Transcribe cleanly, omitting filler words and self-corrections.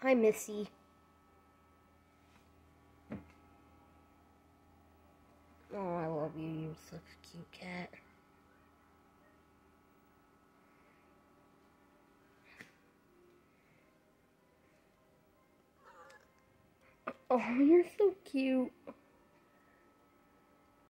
Hi, Missy. Oh, I love you. You're such a cute cat. Oh, you're so cute.